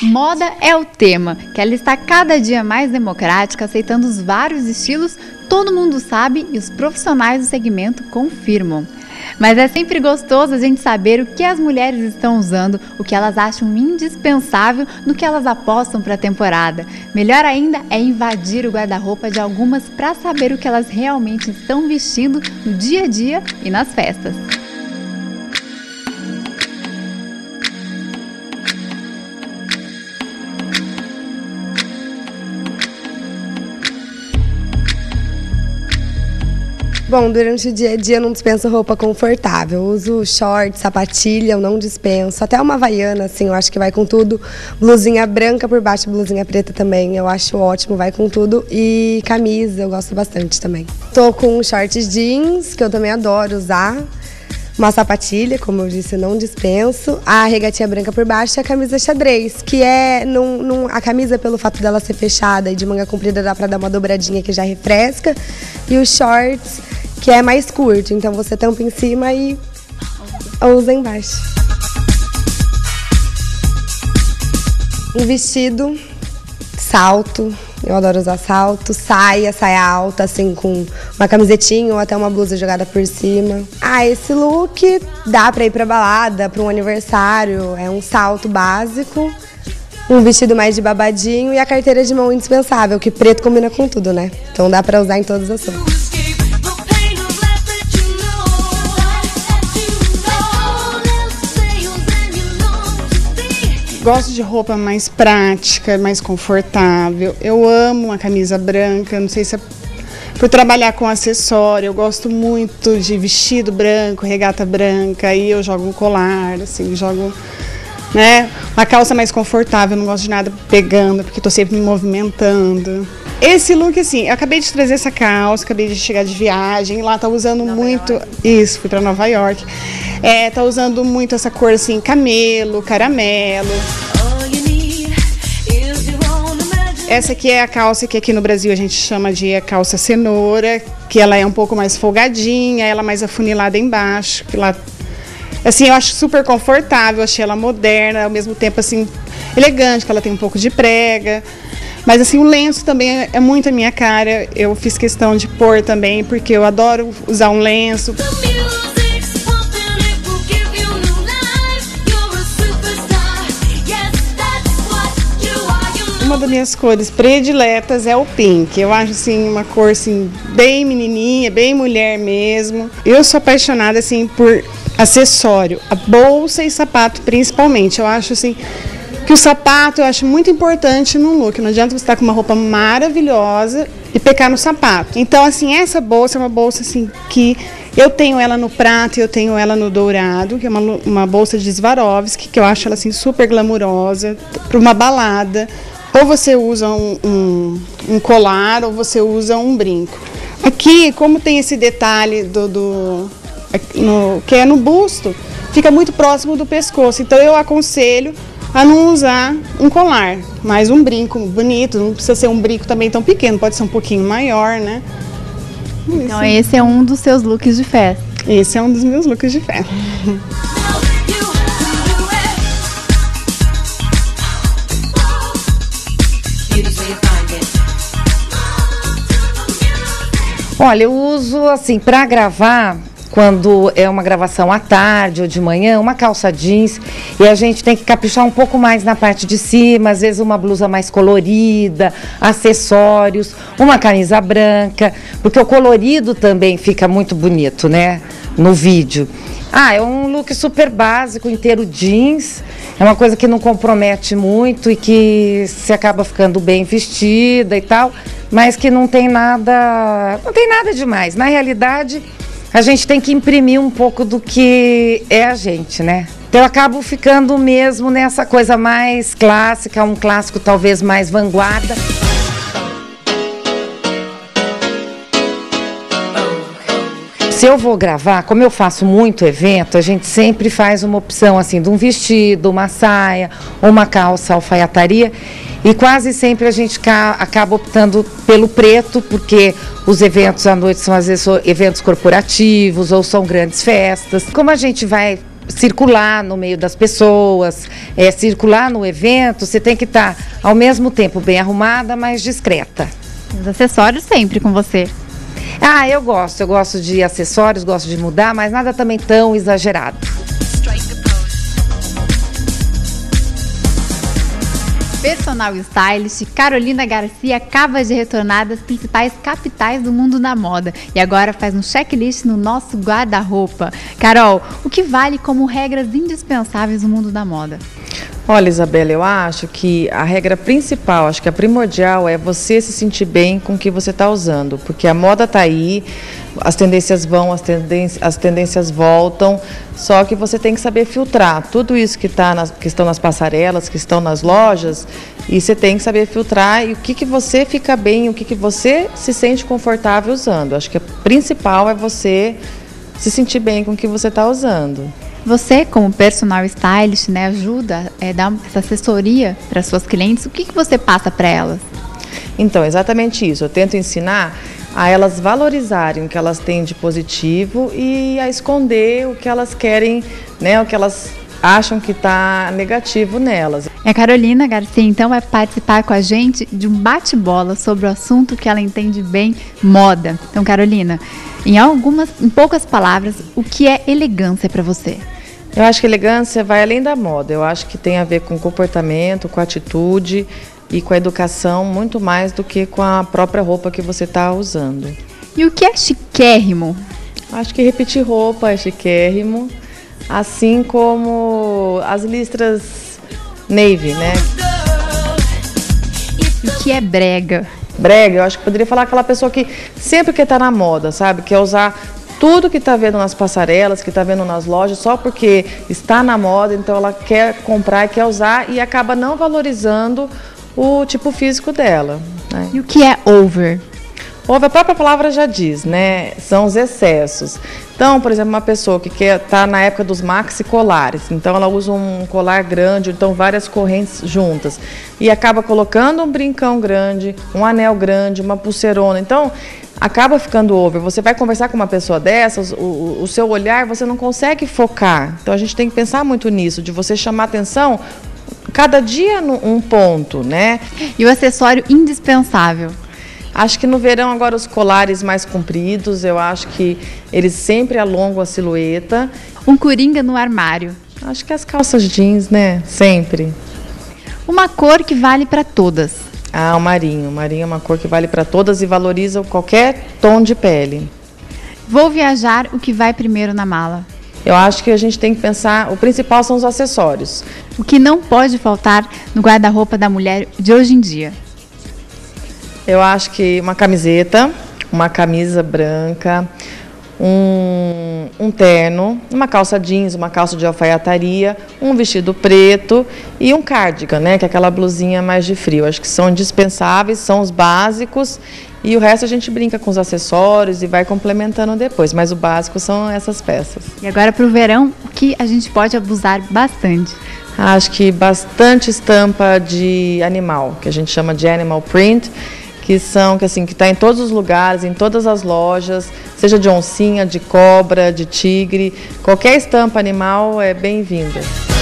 Moda é o tema, que ela está cada dia mais democrática, aceitando os vários estilos, todo mundo sabe e os profissionais do segmento confirmam. Mas é sempre gostoso a gente saber o que as mulheres estão usando, o que elas acham indispensável, no que elas apostam para a temporada. Melhor ainda é invadir o guarda-roupa de algumas para saber o que elas realmente estão vestindo no dia a dia e nas festas. Bom, durante o dia a dia eu não dispenso roupa confortável. Eu uso short, sapatilha, eu não dispenso. Até uma havaiana, assim, eu acho que vai com tudo. Blusinha branca por baixo, blusinha preta também, eu acho ótimo, vai com tudo. E camisa, eu gosto bastante também. Tô com shorts jeans, que eu também adoro usar. Uma sapatilha, como eu disse, eu não dispenso. A regatinha branca por baixo e a camisa xadrez, que é... a camisa, pelo fato dela ser fechada e de manga comprida, dá pra dar uma dobradinha que já refresca. E os shorts, que é mais curto, então você tampa em cima e usa embaixo. Um vestido, salto, eu adoro usar salto, saia alta, assim, com uma camisetinha ou até uma blusa jogada por cima. Esse look dá pra ir pra balada, pra um aniversário, é um salto básico, um vestido mais de babadinho e a carteira de mão indispensável, que preto combina com tudo, né? Então dá pra usar em todas as cores. Gosto de roupa mais prática, mais confortável. Eu amo uma camisa branca, não sei se é por trabalhar com acessório. Eu gosto muito de vestido branco, regata branca, aí eu jogo um colar, assim, jogo, né, uma calça mais confortável, não gosto de nada pegando, porque estou sempre me movimentando. Esse look, assim, eu acabei de trazer essa calça, acabei de chegar de viagem, lá tá usando muito... Isso, fui para Nova York. Tá usando muito essa cor, assim, camelo, caramelo. Essa aqui é a calça que aqui no Brasil a gente chama de calça cenoura, que ela é um pouco mais folgadinha, ela mais afunilada embaixo, que lá... Assim, eu acho super confortável, achei ela moderna, ao mesmo tempo, assim, elegante, que ela tem um pouco de prega. Mas, assim, o lenço também é muito a minha cara, eu fiz questão de pôr também, porque eu adoro usar um lenço. Uma das minhas cores prediletas é o pink. Eu acho, assim, uma cor, assim, bem menininha, bem mulher mesmo. Eu sou apaixonada, assim, por acessório, a bolsa e sapato principalmente. Eu acho, assim, que o sapato eu acho muito importante no look. Não adianta você estar com uma roupa maravilhosa e pecar no sapato. Então, assim, essa bolsa é uma bolsa, assim, que eu tenho ela no prata e eu tenho ela no dourado, que é uma bolsa de Swarovski, que eu acho ela, assim, super glamurosa, para uma balada. Ou você usa um colar ou você usa um brinco. Aqui, como tem esse detalhe que é no busto, fica muito próximo do pescoço. Então eu aconselho a não usar um colar, mas um brinco bonito. Não precisa ser um brinco também tão pequeno, pode ser um pouquinho maior, né? Então esse é um dos seus looks de festa. Esse é um dos meus looks de festa. Olha, eu uso assim para gravar, quando é uma gravação à tarde ou de manhã, uma calça jeans, e a gente tem que caprichar um pouco mais na parte de cima, às vezes uma blusa mais colorida, acessórios, uma camisa branca, porque o colorido também fica muito bonito, né, no vídeo. É um look super básico, inteiro jeans, é uma coisa que não compromete muito e que se acaba ficando bem vestida e tal, mas que não tem nada demais. Na realidade, a gente tem que imprimir um pouco do que é a gente, né? Então eu acabo ficando mesmo nessa coisa mais clássica, um clássico talvez mais vanguarda. Se eu vou gravar, como eu faço muito evento, a gente sempre faz uma opção assim de um vestido, uma saia, ou uma calça alfaiataria, e quase sempre a gente acaba optando pelo preto, porque os eventos à noite são às vezes eventos corporativos ou são grandes festas. Como a gente vai circular no meio das pessoas, circular no evento, você tem que estar ao mesmo tempo bem arrumada, mas discreta. Os acessórios sempre com você. Ah, eu gosto de acessórios, gosto de mudar, mas nada também tão exagerado. Personal stylist Carolina Garcia acaba de retornar das principais capitais do mundo da moda e agora faz um checklist no nosso guarda-roupa. Carol, o que vale como regras indispensáveis no mundo da moda? Olha, Isabela, eu acho que a regra principal, acho que a primordial é você se sentir bem com o que você está usando, porque a moda está aí, as tendências vão, as tendências voltam, só que você tem que saber filtrar tudo isso que estão nas passarelas, que estão nas lojas, e você tem que saber filtrar e o que você fica bem, o que você se sente confortável usando. Acho que o principal é você se sentir bem com o que você está usando. Você, como personal stylist, né, ajuda a dar essa assessoria para suas clientes. O que você passa para elas? Então, exatamente isso. Eu tento ensinar a elas valorizarem o que elas têm de positivo e a esconder o que elas querem, né, o que elas acham que está negativo nelas. A Carolina Garcia, então, vai participar com a gente de um bate-bola sobre o assunto que ela entende bem, moda. Então, Carolina, em poucas palavras, o que é elegância para você? Eu acho que elegância vai além da moda. Eu acho que tem a ver com comportamento, com atitude e com a educação, muito mais do que com a própria roupa que você está usando. E o que é chiquérrimo? Acho que repetir roupa é chiquérrimo, assim como as listras navy, né? E o que é brega? Brega, eu acho que poderia falar aquela pessoa que sempre quer estar na moda, sabe? Quer usar tudo que está vendo nas passarelas, que está vendo nas lojas, só porque está na moda, então ela quer comprar, quer usar e acaba não valorizando o tipo físico dela, né? E o que é over? Over, a própria palavra já diz, né? São os excessos. Então, por exemplo, uma pessoa que quer estar na época dos maxi colares, então ela usa um colar grande, então várias correntes juntas, e acaba colocando um brincão grande, um anel grande, uma pulseirona, então acaba ficando over. Você vai conversar com uma pessoa dessas, o seu olhar, você não consegue focar. Então a gente tem que pensar muito nisso, de você chamar atenção cada dia num ponto, né? E o acessório indispensável? Acho que no verão agora os colares mais compridos, eu acho que eles sempre alongam a silhueta. Um coringa no armário? Acho que as calças jeans, né? Sempre. Uma cor que vale para todas? Ah, o marinho. O marinho é uma cor que vale para todas e valoriza qualquer tom de pele. Vou viajar, o que vai primeiro na mala? Eu acho que a gente tem que pensar, o principal são os acessórios. O que não pode faltar no guarda-roupa da mulher de hoje em dia? Eu acho que uma camiseta, uma camisa branca, um terno, uma calça jeans, uma calça de alfaiataria, um vestido preto e um cardigan, né, que é aquela blusinha mais de frio. Acho que são indispensáveis, são os básicos e o resto a gente brinca com os acessórios e vai complementando depois, mas o básico são essas peças. E agora para o verão, o que a gente pode abusar bastante? Acho que bastante estampa de animal, que a gente chama de animal print, que está em todos os lugares, em todas as lojas, seja de oncinha, de cobra, de tigre, qualquer estampa animal é bem-vinda.